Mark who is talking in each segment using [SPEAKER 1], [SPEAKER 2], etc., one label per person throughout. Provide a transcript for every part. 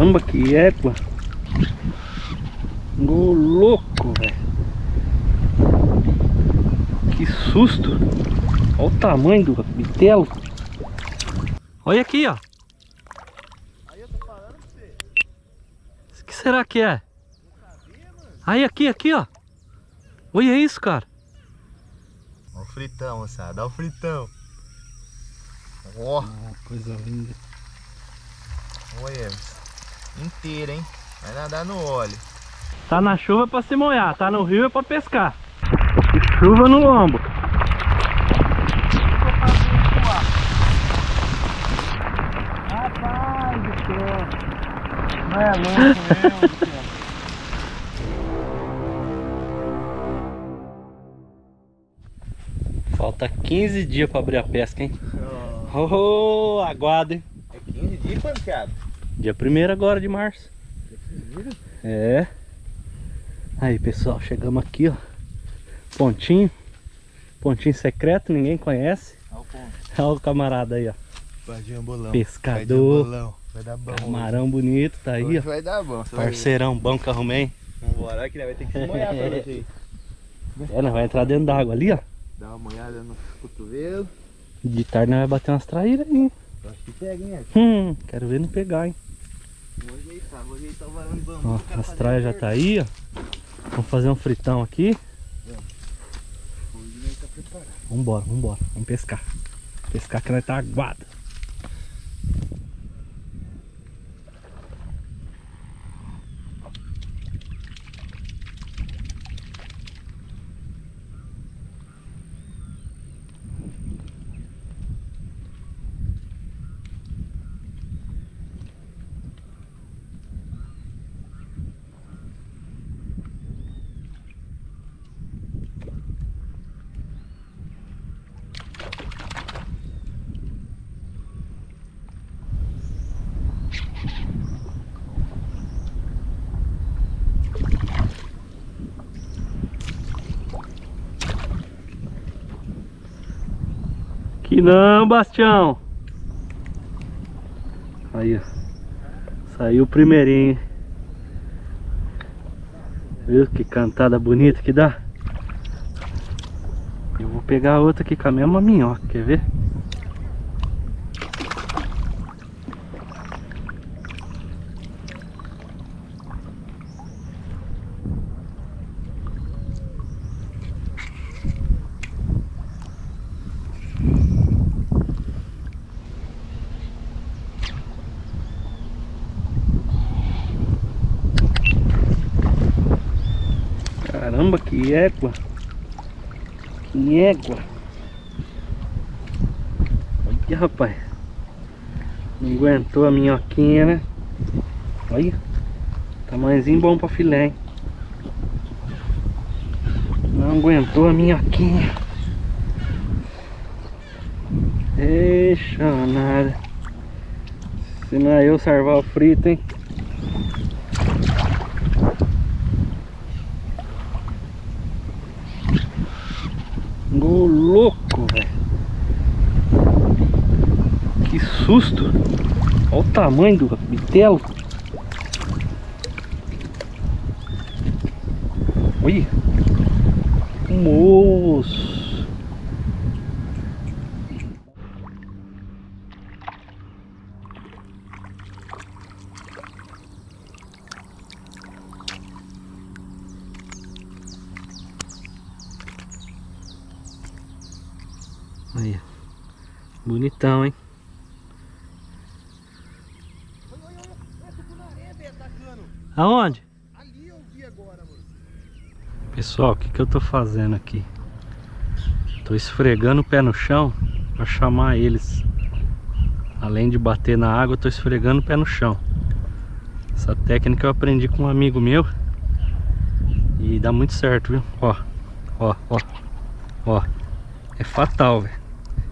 [SPEAKER 1] Caramba, que égua. Ô louco, velho. Que susto. Olha o tamanho do bitelo. Olha aqui, ó.
[SPEAKER 2] Aí eu tô falando pra você.
[SPEAKER 1] O que será que é? Aí, aqui, ó. Olha isso, cara.
[SPEAKER 2] Olha o fritão, moçada. Olha o fritão. Ó.
[SPEAKER 1] Coisa linda.
[SPEAKER 2] Olha. Inteiro, hein? Vai nadar no óleo.
[SPEAKER 1] Tá na chuva pra se molhar, tá no rio é pra pescar. E chuva no lombo.
[SPEAKER 2] Rapaz do céu. Não é louco mesmo, cara.
[SPEAKER 1] Falta 15 dias pra abrir a pesca, hein? Oh, aguardo, hein?
[SPEAKER 2] É 15 dias quando que abre?
[SPEAKER 1] Dia 1º agora de março. É. Aí, pessoal, chegamos aqui, ó. Pontinho. Pontinho secreto, ninguém conhece.
[SPEAKER 2] Olha o ponto.
[SPEAKER 1] Olha o camarada aí, ó.
[SPEAKER 2] Vai de ambolão.
[SPEAKER 1] Pescador.
[SPEAKER 2] Vai de ambolão. Vai dar bom.
[SPEAKER 1] Camarão bonito, tá aí,
[SPEAKER 2] Hoje
[SPEAKER 1] ó.
[SPEAKER 2] vai dar bom.
[SPEAKER 1] Parceirão bom que arrumei.
[SPEAKER 2] Vambora, que vai ter que se molhar pra você.
[SPEAKER 1] É, nós vai entrar dentro d'água ali, ó.
[SPEAKER 2] Dá uma molhada no cotovelo.
[SPEAKER 1] De tarde nós vai bater umas traíras aí, hein?
[SPEAKER 2] Acho que pega, hein?
[SPEAKER 1] Quero ver não pegar, hein?
[SPEAKER 2] Vou ajeitar o varão de bambu.
[SPEAKER 1] Ó, as traias já tá aí, ó. Vamos fazer um fritão aqui.
[SPEAKER 2] O William tá preparado.
[SPEAKER 1] Vambora. Vamos pescar. Pescar que nós tá aguado. Que não, Bastião. Aí, ó. Saiu o primeirinho. Viu que cantada bonita que dá? Eu vou pegar outra aqui com a mesma minhoca, quer ver? Caramba, que égua. Que égua. Olha, rapaz. Não aguentou a minhoquinha, né? Olha. Tamanhozinho bom pra filé, hein? Não aguentou a minhoquinha. Deixa nada. Se não é eu salvar o frito, hein? Ô louco, velho. Que susto. Olha o tamanho do bitelo. Olha. Moço. Aí, bonitão, hein? Aonde?
[SPEAKER 2] Ali eu vi agora, mano.
[SPEAKER 1] Pessoal, o que eu tô fazendo aqui? Tô esfregando o pé no chão pra chamar eles. Além de bater na água, eu tô esfregando o pé no chão. Essa técnica eu aprendi com um amigo meu e dá muito certo, viu? Ó, ó, ó, ó. É fatal, velho.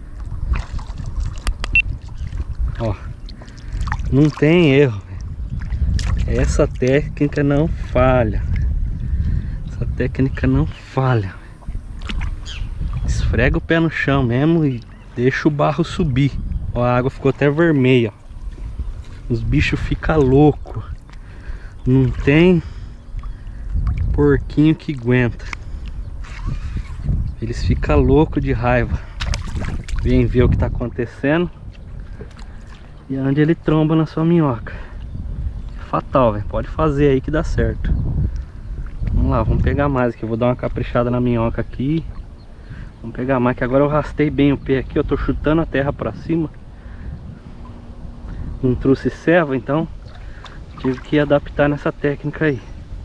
[SPEAKER 1] Ó, não tem erro. Essa técnica não falha. Essa técnica não falha. Esfrega o pé no chão mesmo e deixa o barro subir. Ó, a água ficou até vermelha. Os bichos ficam loucos. Não tem porquinho que aguenta. Eles ficam loucos de raiva. Vem ver o que tá acontecendo. E onde ele tromba na sua minhoca. É fatal, velho. Pode fazer aí que dá certo. Vamos lá, vamos pegar mais aqui. Eu vou dar uma caprichada na minhoca aqui. Vamos pegar mais, que agora eu rastei bem o pé aqui. Eu tô chutando a terra pra cima. Não trouxe serva, então tive que adaptar nessa técnica aí.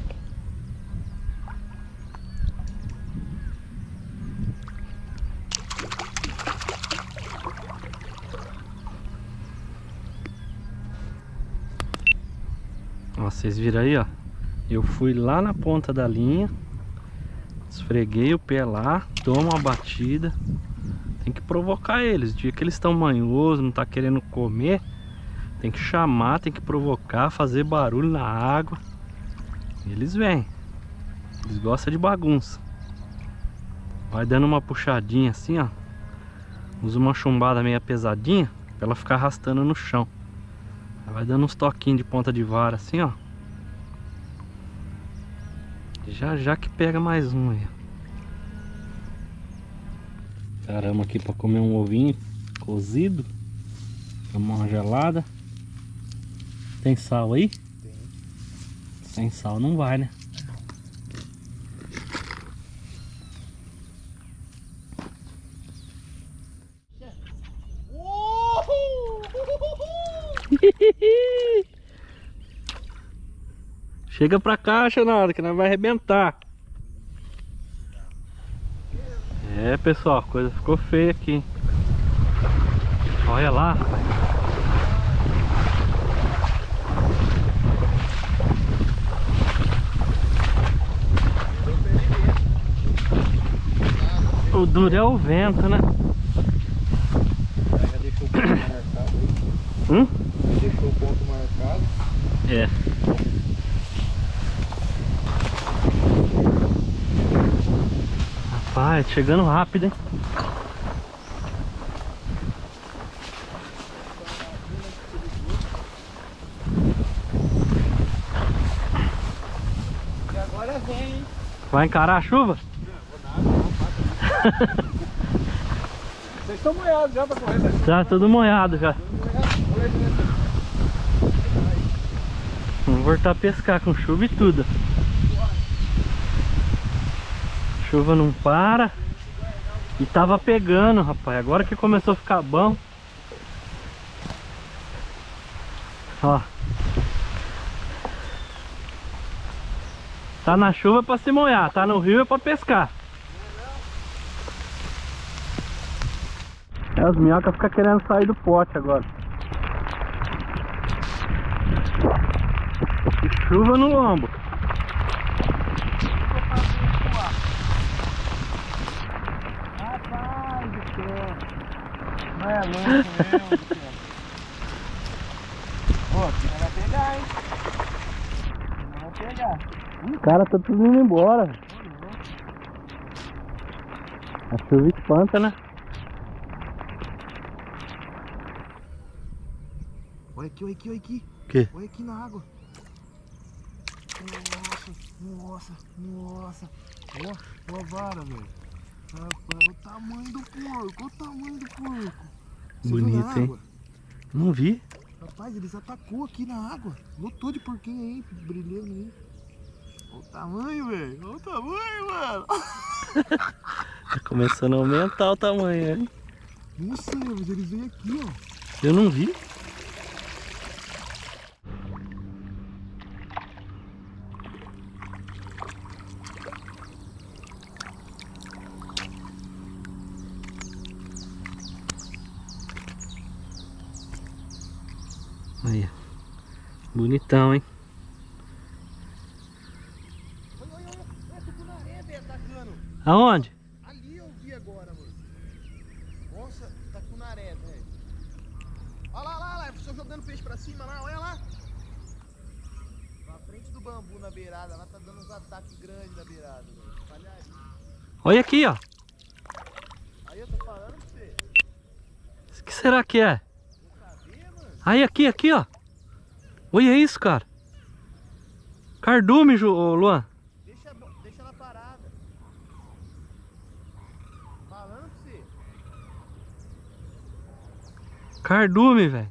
[SPEAKER 1] Ó, vocês viram aí, ó. Eu fui lá na ponta da linha, esfreguei o pé lá, dou uma batida. Tem que provocar eles. O dia que eles estão manhosos, não tá querendo comer, tem que chamar, tem que provocar, fazer barulho na água. E eles vêm. Eles gostam de bagunça. Vai dando uma puxadinha assim, ó. Usa uma chumbada meio pesadinha pra ela ficar arrastando no chão. Vai dando uns toquinhos de ponta de vara assim, ó. Já já que pega mais um aí. Paramos aqui pra comer um ovinho cozido. Tomar uma gelada. Tem sal aí?
[SPEAKER 2] Tem.
[SPEAKER 1] Sem sal não vai, né? Chega pra cá, Xanada, que nós vai arrebentar. É, pessoal, a coisa ficou feia aqui. Olha lá, rapaz. O duro é o vento, né?
[SPEAKER 2] Já deixou o ponto marcado aí. Já deixou o ponto marcado.
[SPEAKER 1] É. Rapaz, chegando rápido, hein?
[SPEAKER 2] E agora vem, hein?
[SPEAKER 1] Vai encarar a chuva?
[SPEAKER 2] Vocês estão molhados já pra correr, né?
[SPEAKER 1] Já, tudo molhado já. Vamos voltar a pescar com chuva e tudo. Chuva não para. E tava pegando, rapaz. Agora que começou a ficar bom. Ó. Tá na chuva pra se molhar, tá no rio é pra pescar. É, as minhocas ficam querendo sair do pote agora. E chuva no lombo.
[SPEAKER 2] Rapaz do céu. Não é louco mesmo, Ó, não vai pegar, hein? Não vai pegar.
[SPEAKER 1] O cara tá tudo indo embora. A chuva espanta, né?
[SPEAKER 2] Olha aqui, olha aqui, olha aqui.
[SPEAKER 1] O quê?
[SPEAKER 2] Olha aqui na água. Nossa, nossa, nossa. Ó a vara, velho. Rapaz, o tamanho do porco, olha o tamanho do porco. Você viu
[SPEAKER 1] Bonito,
[SPEAKER 2] na
[SPEAKER 1] hein?
[SPEAKER 2] água?
[SPEAKER 1] Não vi.
[SPEAKER 2] Rapaz, eles atacou aqui na água. Lotou de porquinho aí, brilhando aí. Olha o tamanho, velho. Olha o tamanho, mano.
[SPEAKER 1] Tá começando a aumentar o tamanho, hein?
[SPEAKER 2] Nossa, mas eles vêm aqui, ó.
[SPEAKER 1] Eu não vi. Aí, bonitão, hein?
[SPEAKER 2] Olha, tucunaré, velho, atacando.
[SPEAKER 1] Aonde?
[SPEAKER 2] Ali eu vi agora, mano. Nossa, tucunaré, velho. Olha lá, estou jogando peixe pra cima lá, olha lá. Na frente do bambu, na beirada, lá tá dando uns ataques grandes na beirada, velho. Palharia.
[SPEAKER 1] Olha aqui, ó.
[SPEAKER 2] Aí eu tô falando pra você.
[SPEAKER 1] O que será que é?
[SPEAKER 2] Vou saber, mano.
[SPEAKER 1] Aí, aqui, ó. Olha isso, cara. Cardume, Luan.
[SPEAKER 2] Deixa ela parada. Falando pra você.
[SPEAKER 1] Cardume, velho.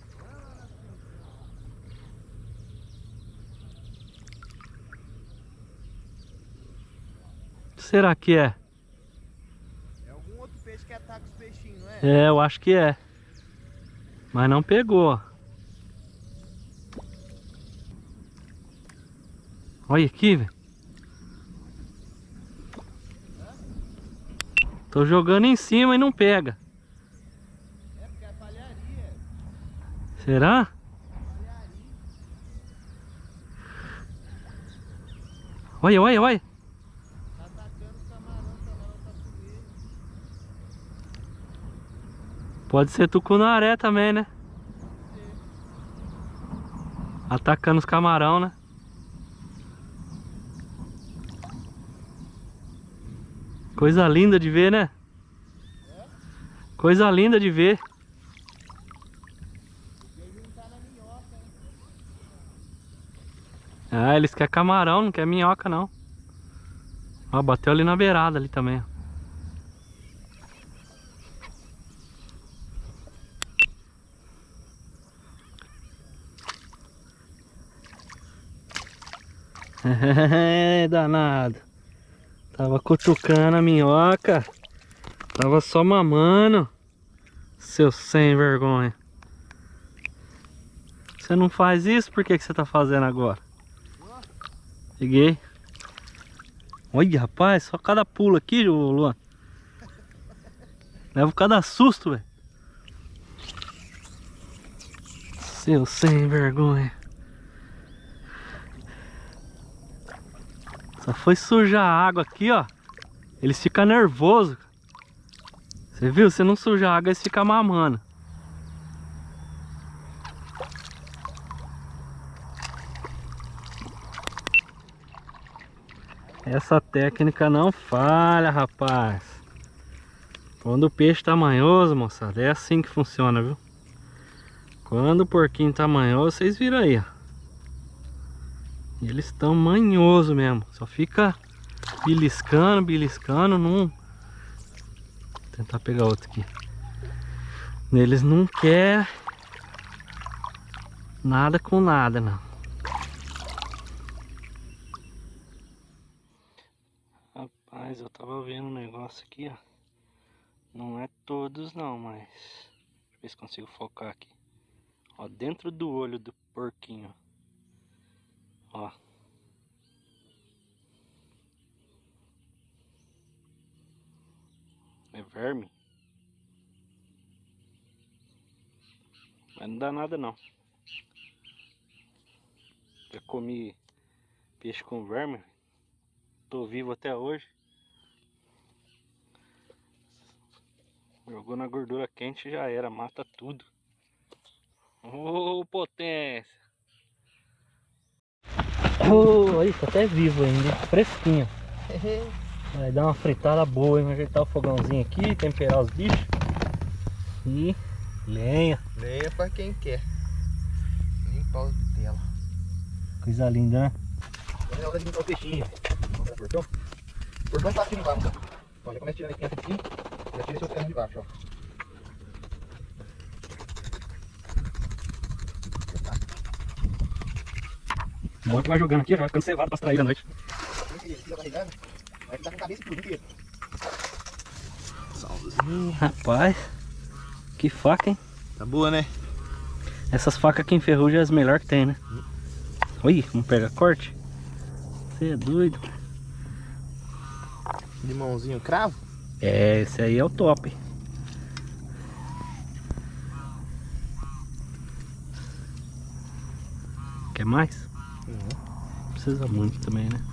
[SPEAKER 1] Será que é?
[SPEAKER 2] É algum outro peixe que ataca os peixinhos, não é?
[SPEAKER 1] É, eu acho que é. Mas não pegou. Olha aqui, velho. Tô jogando em cima e não pega.
[SPEAKER 2] É porque é palharia.
[SPEAKER 1] Será?
[SPEAKER 2] Palharia.
[SPEAKER 1] Olha, olha, olha.
[SPEAKER 2] Tá atacando o camarão tá subindo.
[SPEAKER 1] Pode ser tucunaré também, né?
[SPEAKER 2] Pode ser.
[SPEAKER 1] Atacando os camarão, né? Coisa linda de ver, né?
[SPEAKER 2] É?
[SPEAKER 1] Coisa linda de ver.
[SPEAKER 2] E ele não tá na minhoca, né?
[SPEAKER 1] Ah, eles querem camarão, não quer minhoca não. Ó, bateu ali na beirada ali também, ó. É, danado. Tava cutucando a minhoca. Tava só mamando. Seu sem vergonha. Você não faz isso? Por que você tá fazendo agora? Peguei. Olha, rapaz, só cada pulo aqui, ô Luan. Leva cada susto, velho. Seu sem vergonha. Só foi sujar a água aqui, ó. Eles ficam nervosos. Você viu? Se não sujar a água, eles ficam mamando. Essa técnica não falha, rapaz. Quando o peixe tá manhoso, moçada, é assim que funciona, viu? Quando o porquinho tá manhoso, vocês viram aí, ó. Eles estão manhosos mesmo. Só fica beliscando, beliscando. Não... Vou tentar pegar outro aqui. Eles não querem nada com nada, não. Rapaz, eu tava vendo um negócio aqui, ó. Não é todos não, mas... Deixa eu ver se consigo focar aqui. Ó, dentro do olho do porquinho. Ó. É verme. Mas não dá nada não. Já comi peixe com verme. Tô vivo até hoje. Jogou na gordura quente, já era, mata tudo. Ô, potência! Oh, aí, tá até vivo ainda, fresquinho. Vai dar uma fritada boa, hein? Ajeitar o fogãozinho aqui, temperar os bichos. E lenha.
[SPEAKER 2] Lenha pra quem quer. Limpar os bitela.
[SPEAKER 1] Coisa linda, né?
[SPEAKER 2] Agora é hora de limpar o peixinho. Vamos para o portão. O portão tá aqui de baixo. Ó, já começa tirando aqui assim. Já tira seus canos de baixo, ó.
[SPEAKER 1] Bom que vai jogando aqui, já vai ficando cevado pra extrair à noite.
[SPEAKER 2] Vai ficar com a cabeça e tudo inteiro.
[SPEAKER 1] Rapaz, que faca, hein?
[SPEAKER 2] Tá boa, né?
[SPEAKER 1] Essas facas aqui em ferrugem é as melhores que tem, né? Olha, como pega corte. Você é doido.
[SPEAKER 2] Limãozinho cravo?
[SPEAKER 1] É, esse aí é o top. Quer mais? Não precisa muito também, né?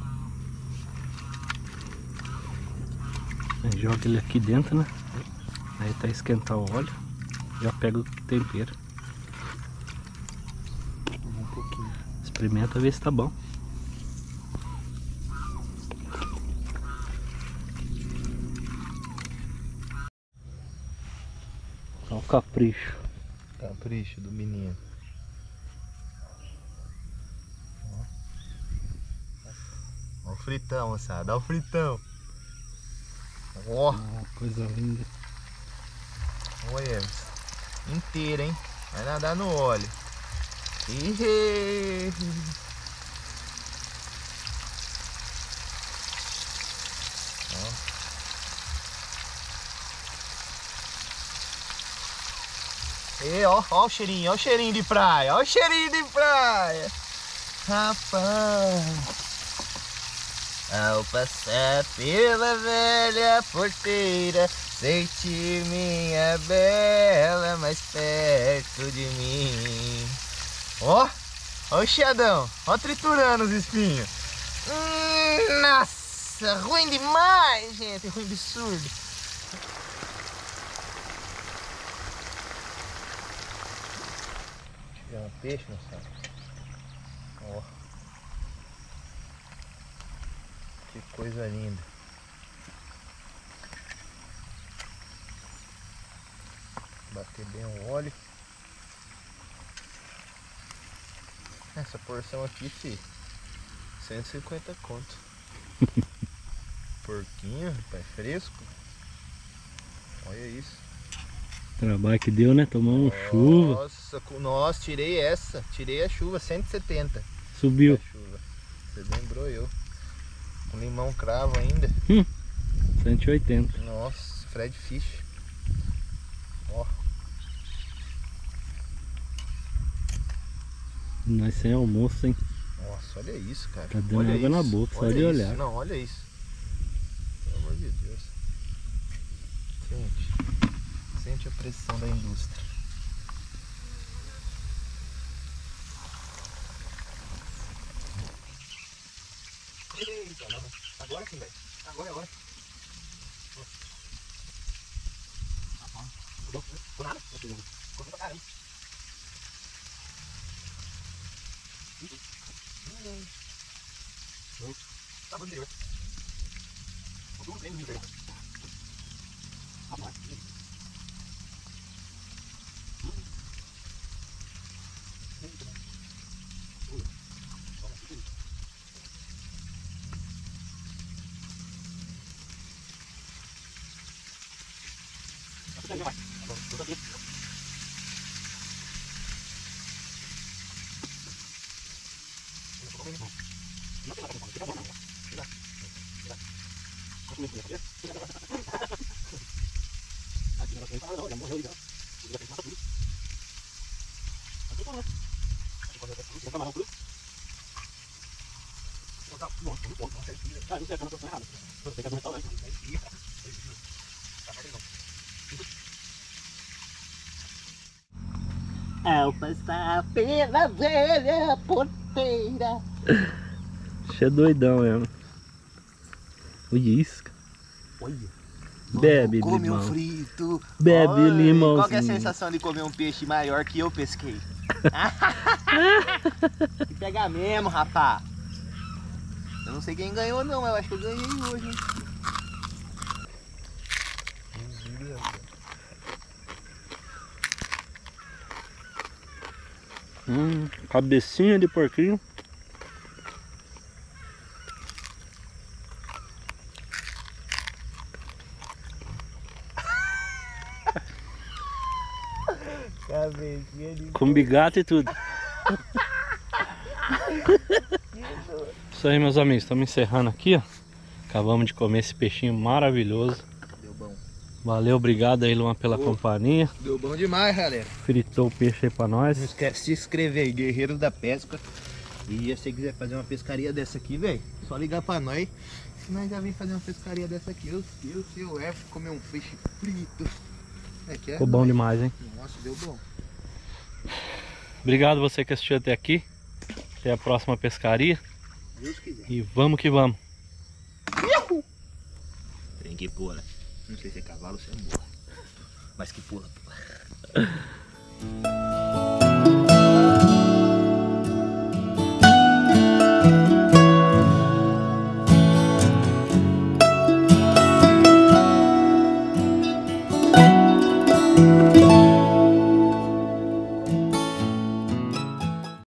[SPEAKER 1] Aí joga ele aqui dentro, né? Aí tá esquentar o óleo. Já pega o tempero.
[SPEAKER 2] Um pouquinho.
[SPEAKER 1] Experimenta ver se tá bom. Olha o capricho.
[SPEAKER 2] Capricho do menino. fritão, moçada. Olha o fritão. Ó.
[SPEAKER 1] Coisa linda.
[SPEAKER 2] Olha, inteira, hein? Vai nadar no óleo. Ih. E ó o cheirinho de praia, ó o cheirinho de praia. Rapaz, ao passar pela velha porteira, senti minha bela mais perto de mim. Ó o chiadão, ó triturando os espinhos. Nossa, ruim demais, gente, ruim absurdo. Um peixe, moçada. Ó, que coisa linda. Bater bem o óleo. Essa porção aqui, fi, 150 conto. Porquinho, rapaz, fresco. Olha isso.
[SPEAKER 1] Trabalho que deu, né? Tomamos chuva.
[SPEAKER 2] Nossa, tirei a chuva, 170.
[SPEAKER 1] Subiu.
[SPEAKER 2] A chuva. Você lembrou eu. Com limão cravo ainda.
[SPEAKER 1] 180.
[SPEAKER 2] Nossa, Fred Fish. Ó.
[SPEAKER 1] Nós sem almoço, hein?
[SPEAKER 2] Nossa, olha isso, cara.
[SPEAKER 1] Tá dando
[SPEAKER 2] olha
[SPEAKER 1] água
[SPEAKER 2] isso.
[SPEAKER 1] na boca, só
[SPEAKER 2] Olha
[SPEAKER 1] de
[SPEAKER 2] isso.
[SPEAKER 1] olhar.
[SPEAKER 2] Não, olha isso. Pelo amor de Deus. Sente a pressão da indústria. Eita, agora sim, velho. Agora. Tô nada. Correu pra caramba. Tá bom, interior. Eu tô no treino do interior. Rapaz. Ao passar pela velha porteira.
[SPEAKER 1] Você é doidão mesmo. Olha isso.
[SPEAKER 2] Olha.
[SPEAKER 1] Bebe
[SPEAKER 2] come
[SPEAKER 1] limão.
[SPEAKER 2] um frito.
[SPEAKER 1] Bebe
[SPEAKER 2] Oi,
[SPEAKER 1] limãozinho.
[SPEAKER 2] qual que é a sensação de comer um peixe maior que eu pesquei? Que pega mesmo, rapá. Eu não sei quem ganhou não, eu acho que eu ganhei hoje, hein?
[SPEAKER 1] Cabecinha de porquinho.
[SPEAKER 2] Cabecinha de...
[SPEAKER 1] Com bigato e tudo. Isso aí, meus amigos, estamos encerrando aqui, ó. Acabamos de comer esse peixinho maravilhoso.
[SPEAKER 2] Deu bom.
[SPEAKER 1] Valeu, obrigado aí, Luan, pela companhia.
[SPEAKER 2] Deu bom demais, galera.
[SPEAKER 1] Fritou o peixe aí pra nós.
[SPEAKER 2] Não esquece de se inscrever aí, Guerreiros da Pesca. E se você quiser fazer uma pescaria dessa aqui, velho, só ligar pra nós. Nós já vem fazer uma pescaria dessa aqui. Eu sei o F, comer um peixe frito.
[SPEAKER 1] Ficou bom demais, hein?
[SPEAKER 2] Nossa, deu bom.
[SPEAKER 1] Obrigado você que assistiu até aqui. Até a próxima pescaria.
[SPEAKER 2] Deus quiser.
[SPEAKER 1] E vamos que vamos.
[SPEAKER 2] Tem que pula. Não sei se é cavalo ou se é burro. Mas que pula.